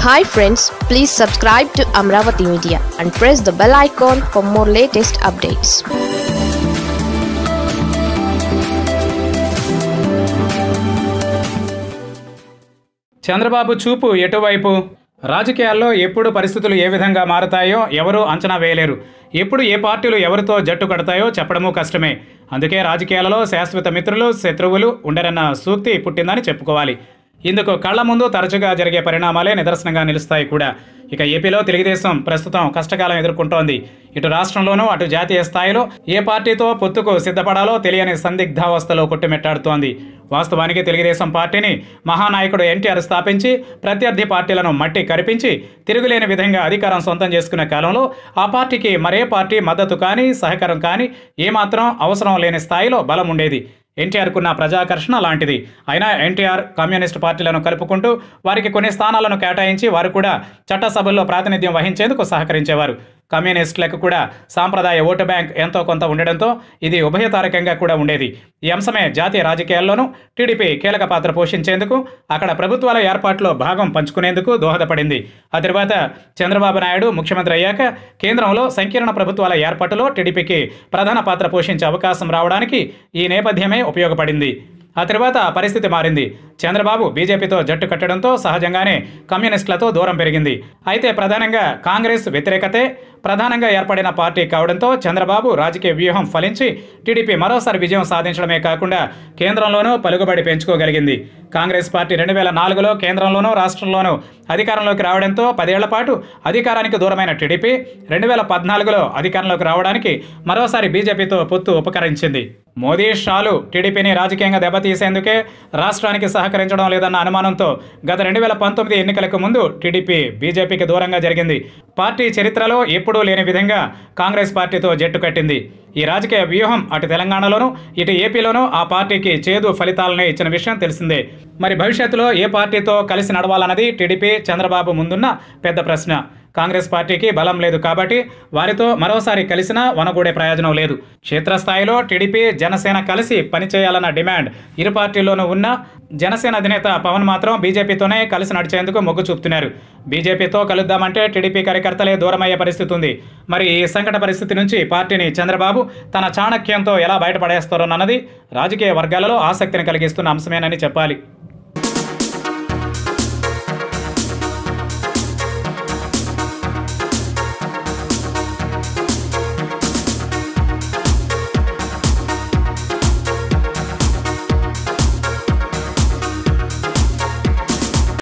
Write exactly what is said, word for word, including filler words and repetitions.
Hi friends, please subscribe to Amaravathi Media and press the bell icon for more latest updates. Chandrababu చూపు ఎటువైపు? రాజకీయాల్లో ఎప్పుడు పరిస్థితులు ఏ విధంగా మారతాయో ఎవరూ అంచనా వేయలేరు. ఎప్పుడు ఏ పార్టీలు ఎవరితో జట్టు కడతాయో చెప్పడమూ కష్టమే. అందుకే రాజకీయాలలో శాశ్వత మిత్రులు, శత్రువులు ఉండరన్న సూక్తి పుట్టిందని చెప్పుకోవాలి. ఇందుకు కళ్ల ముందు తరచుగా జరిగే పరిణామాలే నిదర్శనంగా నిలుస్తాయి కూడా. ఇక ఏపీలో తెలుగుదేశం ప్రస్తుతం కష్టకాలం ఎదుర్కొంటోంది. ఇటు రాష్ట్రంలోనూ అటు జాతీయ స్థాయిలో ఏ పార్టీతో పొత్తుకు సిద్ధపడాలో తెలియని సందిగ్ధావస్థలో కొట్టుమిట్టాడుతోంది. వాస్తవానికి తెలుగుదేశం పార్టీని మహానాయకుడు ఎన్టీఆర్ స్థాపించి ప్రత్యర్థి పార్టీలను మట్టి కరిపించి తిరుగులేని విధంగా అధికారం సొంతం చేసుకునే కాలంలో ఆ పార్టీకి మరే పార్టీ మద్దతు కానీ సహకారం కానీ ఏమాత్రం అవసరం లేని స్థాయిలో బలం ఉండేది. ఎన్టీఆర్కున్న ప్రజాకర్షణ లాంటిది. అయినా ఎన్టీఆర్ కమ్యూనిస్టు పార్టీలను కలుపుకుంటూ వారికి కొన్ని స్థానాలను కేటాయించి వారు కూడా చట్టసభల్లో ప్రాతినిధ్యం వహించేందుకు సహకరించేవారు. కమ్యూనిస్టులకు కూడా సాంప్రదాయ ఓటు బ్యాంక్ ఎంతో కొంత ఉండడంతో ఇది ఉభయతారకంగా కూడా ఉండేది. ఈ అంశమే జాతీయ రాజకీయాల్లోనూ టీడీపీ కీలక పాత్ర పోషించేందుకు, అక్కడ ప్రభుత్వాల ఏర్పాటులో భాగం పంచుకునేందుకు దోహదపడింది. ఆ తర్వాత చంద్రబాబు నాయుడు ముఖ్యమంత్రి అయ్యాక కేంద్రంలో సంకీర్ణ ప్రభుత్వాల ఏర్పాటులో టీడీపీకి ప్రధాన పాత్ర పోషించే అవకాశం రావడానికి ఈ నేపథ్యమే ఉపయోగపడింది. ఆ తర్వాత పరిస్థితి మారింది. చంద్రబాబు బీజేపీతో జట్టు కట్టడంతో సహజంగానే కమ్యూనిస్టులతో దూరం పెరిగింది. అయితే ప్రధానంగా కాంగ్రెస్ వ్యతిరేకతే ప్రధానంగా ఏర్పడిన పార్టీ కావడంతో చంద్రబాబు రాజకీయ వ్యూహం ఫలించి టీడీపీ మరోసారి విజయం సాధించడమే కాకుండా కేంద్రంలోనూ పలుకుబడి పెంచుకోగలిగింది. కాంగ్రెస్ పార్టీ రెండు వేల నాలుగులో కేంద్రంలోనూ రాష్ట్రంలోనూ అధికారంలోకి రావడంతో పదేళ్ల పాటు అధికారానికి దూరమైన టీడీపీ రెండు వేల పద్నాలుగులో అధికారంలోకి రావడానికి మరోసారి బీజేపీతో పొత్తు ఉపకరించింది. మోదీ షాలు టీడీపీని రాజకీయంగా దెబ్బతీసేందుకే రాష్ట్రానికి సహకరించడం లేదన్న అనుమానంతో గత రెండు వేల పంతొమ్మిది ఎన్నికలకు ముందు టీడీపీ బీజేపీకి దూరంగా జరిగింది. పార్టీ చరిత్రలో ఎప్పుడూ లేని విధంగా కాంగ్రెస్ పార్టీతో జట్టు కట్టింది. ఈ రాజకీయ వ్యూహం అటు తెలంగాణలోనూ ఇటు ఏపీలోనూ ఆ పార్టీకి చేదు ఫలితాలనే ఇచ్చిన విషయం తెలిసిందే. మరి భవిష్యత్తులో ఏ పార్టీతో కలిసి నడవాలన్నది టీడీపీ చంద్రబాబు ముందున్న పెద్ద ప్రశ్న. కాంగ్రెస్ పార్టీకి బలం లేదు కాబట్టి వారితో మరోసారి కలిసినా వనగూడే ప్రయోజనం లేదు. క్షేత్రస్థాయిలో టీడీపీ జనసేన కలిసి పనిచేయాలన్న డిమాండ్ ఇరు పార్టీల్లోనూ ఉన్న జనసేన అధినేత పవన్ మాత్రం బీజేపీతోనే కలిసి నడిచేందుకు మొగ్గు చూపుతున్నారు. బీజేపీతో కలుద్దామంటే టీడీపీ కార్యకర్తలే దూరమయ్యే పరిస్థితి ఉంది. మరి ఈ సంకట పరిస్థితి నుంచి పార్టీని చంద్రబాబు తన చాణక్యంతో ఎలా బయటపడేస్తారోనన్నది రాజకీయ వర్గాలలో ఆసక్తిని కలిగిస్తున్న అంశమేనని చెప్పాలి.